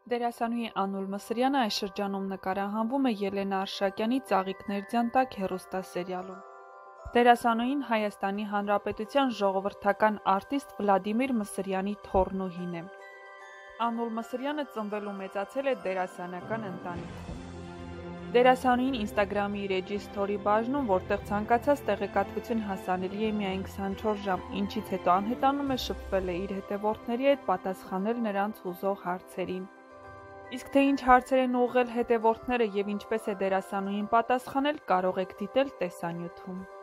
Դերասանուհի Անուլ Մսրյանը այս շրջանում նկարահանվում է Ելենա Արշակյանի «Ծաղիկներ ձյան տակ» հեռուստասերիալում։ Դերասանուհին Հայաստանի Հանրապետության ժողովրդական արտիստ Վլադիմիր Մսրյանի թոռնուհին է։ Անուլ Մսրյանը ծնվել ու մեծացել է դերասանական ընտանիքում։ Դերասանուհին Ինստագրամի իր էջի սթորի բաժնում, որտեղ ցանկացած տեղեկատվություն հասանելի է միայն 24 ժամ, ինչից հետո անհետանում է շփվել է իր հետևորդների հետ, պատասխանել նրանց հուզող հարցերին։ Իսկ թե ինչ հարցեր են ուղղել հետևորդները եւ ինչպես է դերասանուհին պատասխանել, կարող եք դիտել տեսանյութում։